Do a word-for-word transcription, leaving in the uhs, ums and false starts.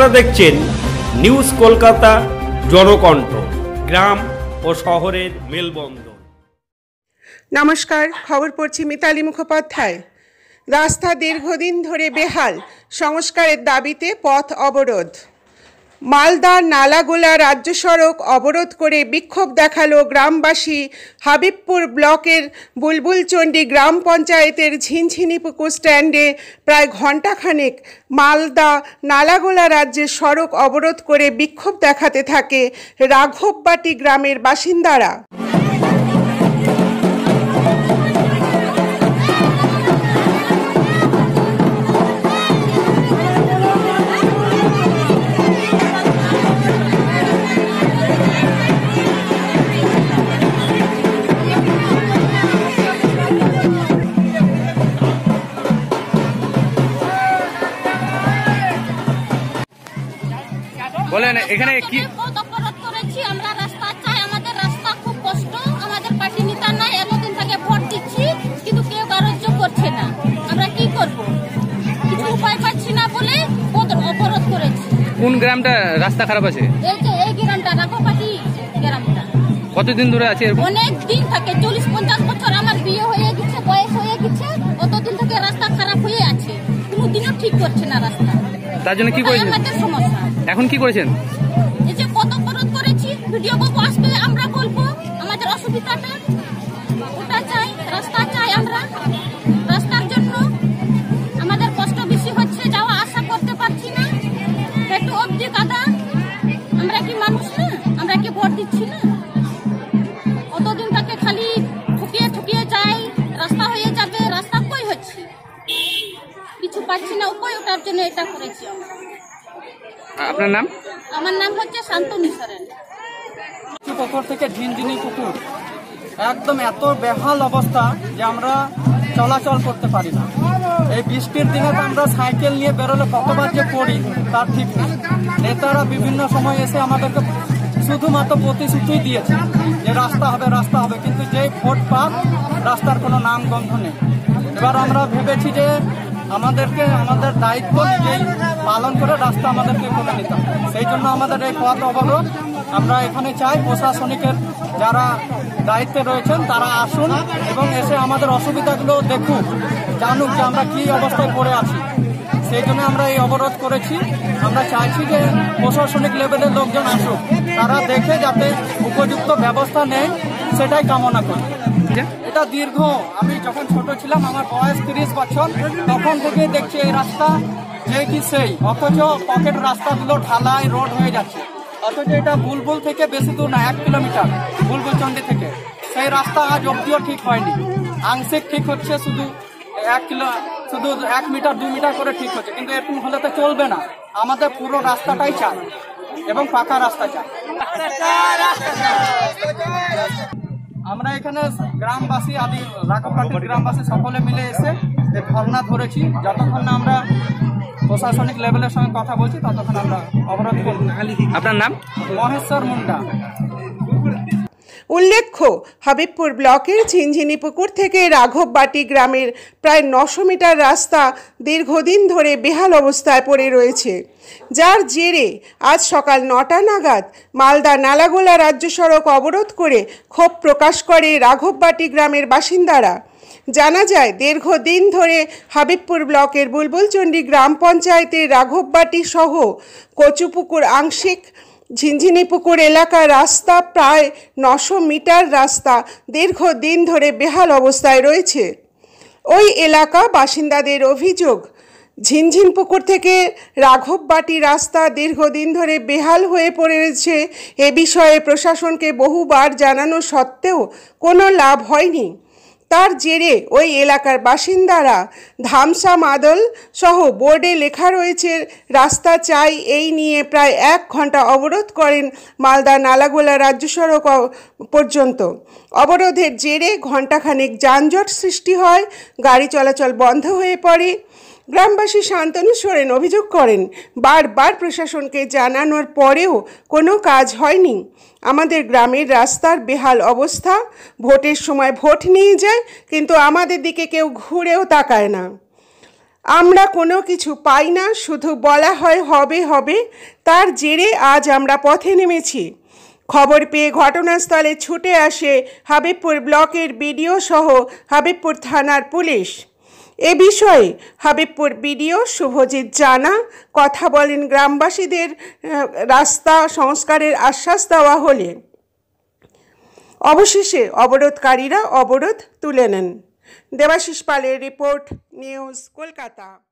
আপনারা দেখছেন নিউজ কলকাতা জনকণ্ঠ, গ্রাম ও শহরের মেলবন্ধন। নমস্কার, খবর পড়ছি মিতালি মুখোপাধ্যায়। রাস্তা দীর্ঘদিন ধরে বেহাল, সংস্কারের দাবিতে পথ অবরোধ। মালদা নালাগোলা রাজ্য সড়ক অবরোধ করে বিক্ষোভ দেখালো গ্রামবাসী। হাবিবপুর ব্লকের বুলবুলচণ্ডী গ্রাম পঞ্চায়েতের ঝিনঝিনিপুকুর স্ট্যান্ডে প্রায় ঘণ্টাখানেক মালদা নালাগোলা রাজ্যের সড়ক অবরোধ করে বিক্ষোভ দেখাতে থাকে রাঘববাটি গ্রামের বাসিন্দারা। বলেন এখানে কি অপরাধ করেছি আমরা? রাস্তা চাই, আমাদের রাস্তা খুব কষ্ট, আমাদের পার্টি নেতা নাই, এতদিন থেকে ভোট দিচ্ছি কিন্তু কেউ কার্য করছে না। আমরা কি করব, কিছু উপায় পাচ্ছি না বলে অপরাধ করেছি। কোন গ্রামটা রাস্তা খারাপ আছে? এই যে এই গ্রামটা, রাঘববাটি গ্রামটা। কতদিন ধরে আছে? অনেক দিন থাকে, চল্লিশ পঞ্চাশ বছর আমার বিয়ে হয়ে গেছে, বয়স হয়ে গেছে, অতদিন থেকে রাস্তা খারাপ হয়ে আছে, কোনোদিনও ঠিক করছে না রাস্তা। তার জন্য কি করেছেন? আমাদের সমস্যা। এখন কি করেছেন? এই যে কত অপরাধ করেছি, ভিডিও বাবু আসবে, আমরা বলবো আমাদের অসুবিধাটা। ওটা চাই, রাস্তা চাই আমরা। রাস্তার জন্য আমাদের কষ্ট বেশি হচ্ছে, যাওয়া আসা করতে পারছি না। একটু অবধি কাদা, আমরা কি মানুষ না? আমরা কি ভোট দিচ্ছি না? অতদিন তাকে খালি ঠুকিয়ে ঠুকিয়ে যাই, রাস্তা হয়ে যাবে, রাস্তা কই হচ্ছে, কিছু পাচ্ছি না উপায়। ওটার জন্য এটা করেছি আমরা। আপনার নাম? আমার নাম হচ্ছে শান্তনু সরেন। পুকুর থেকে ঝিনঝিনি পুকুর একদম এত বেহাল অবস্থা যে আমরা চলাচল করতে পারি না। এই বৃষ্টির দিনে তো আমরা সাইকেল নিয়ে বেরোলে কতবার যে পড়ি তার ঠিক নেই। নেতারা বিভিন্ন সময় এসে আমাদেরকে শুধুমাত্র প্রতিশ্রুতি দিয়েছে যে রাস্তা হবে রাস্তা হবে, কিন্তু যেই ভোট পাক রাস্তার কোনো নাম গন্ধ নেই। এবার আমরা ভেবেছি যে আমাদেরকে আমাদের দায়িত্ব নিজেই পালন করে রাস্তা আমাদেরকে করে নিতে হবে। সেই জন্য আমাদের এই পথ অবরোধ। আমরা এখানে চাই প্রশাসনিকের যারা দায়িত্বে রয়েছেন তারা আসুন এবং এসে আমাদের অসুবিধাগুলো দেখুক, জানুক যে আমরা কী অবস্থায় পড়ে আছি। সেই জন্য আমরা এই অবরোধ করেছি। আমরা চাইছি যে প্রশাসনিক লেভেলের লোকজন আসুক, তারা দেখে যাতে উপযুক্ত ব্যবস্থা নেয় সেটাই কামনা করি। এটা দীর্ঘ, আমি যখন ছোট ছিলাম, আমার বয়স তিরিশ বছর, তখন থেকে দেখছি এই রাস্তা যে কি সেই, অথচ পকেট রাস্তাগুলো ঢালাই রোড হয়ে যাচ্ছে। অথচ এটা বুলবুল থেকে বেশি দূর না, এক কিলোমিটার বুলবুলচণ্ডী থেকে। সেই রাস্তা আজ অব্দিও ঠিক হয়নি, আংশিক ঠিক হচ্ছে, শুধু এক কিলো শুধু এক মিটার দু মিটার করে ঠিক হচ্ছে, কিন্তু এরকম হলে তো চলবে না। আমাদের পুরো রাস্তাটাই চাই এবং পাকা রাস্তা চাই। আমরা এখানে গ্রামবাসী আদি রাঘববাটির গ্রামবাসী সকলে মিলে এসে ধর্ণা ধরেছি। যতক্ষণ না আমরা প্রশাসনিক লেভেলের সঙ্গে কথা বলছি ততক্ষণ আমরা অবরোধ করব। আপনার নাম? মহেশ্বর মুন্ডা। উল্লেখ্য, হাবিবপুর ব্লকের ঝিনঝিনিপুকুর থেকে রাঘববাটি গ্রামের প্রায় নশো মিটার রাস্তা দীর্ঘদিন ধরে বেহাল অবস্থায় পড়ে রয়েছে, যার জেরে আজ সকাল নটা নাগাদ মালদা নালাগোলা রাজ্য সড়ক অবরোধ করে ক্ষোভ প্রকাশ করে রাঘববাটি গ্রামের বাসিন্দারা। জানা যায়, দীর্ঘদিন ধরে হাবিবপুর ব্লকের বুলবুলচণ্ডী গ্রাম পঞ্চায়েতের রাঘববাটি সহ কচুপুকুর আংশিক ঝিনঝিনিপুকুর এলাকার রাস্তা প্রায় নশো মিটার রাস্তা দীর্ঘদিন ধরে বেহাল অবস্থায় রয়েছে। ওই এলাকা বাসিন্দাদের অভিযোগ, ঝিনঝিনপুকুর থেকে রাঘববাটি রাস্তা দীর্ঘদিন ধরে বেহাল হয়ে পড়েছে। এ বিষয়ে প্রশাসনকে বহুবার জানানো সত্ত্বেও কোনো লাভ হয়নি। তার জেরে ওই এলাকার বাসিন্দারা ধামসা মাদল সহ বোর্ডে লেখা রয়েছে রাস্তা চাই, এই নিয়ে প্রায় এক ঘন্টা অবরোধ করেন মালদা নালাগোলা রাজ্য সড়ক পর্যন্ত। অবরোধের জেরে ঘণ্টাখানেক যানজট সৃষ্টি হয়, গাড়ি চলাচল বন্ধ হয়ে পড়ে। গ্রামবাসী শান্তনু সোরেন অভিযোগ করেন, বারবার প্রশাসনকে জানানোর পরেও কোনো কাজ হয়নি। আমাদের গ্রামের রাস্তার বেহাল অবস্থা, ভোটের সময় ভোট নিয়ে যায় কিন্তু আমাদের দিকে কেউ ঘুরেও তাকায় না। আমরা কোনো কিছু পাই না, শুধু বলা হয় হবে হবে। তার জেরে আজ আমরা পথে নেমেছি। খবর পেয়ে ঘটনাস্থলে ছুটে আসে হাবিবপুর ব্লকের বিডিও সহ হাবিবপুর থানার পুলিশ। এ বিষয়ে হাবিবপুর বিডিও শুভজিৎ জানা কথা বলেন। গ্রামবাসীদের রাস্তা সংস্কারের আশ্বাস দেওয়া হলে অবশেষে অবরোধকারীরা অবরোধ তুলে নেন। দেবাশিস পালের রিপোর্ট, নিউজ কলকাতা।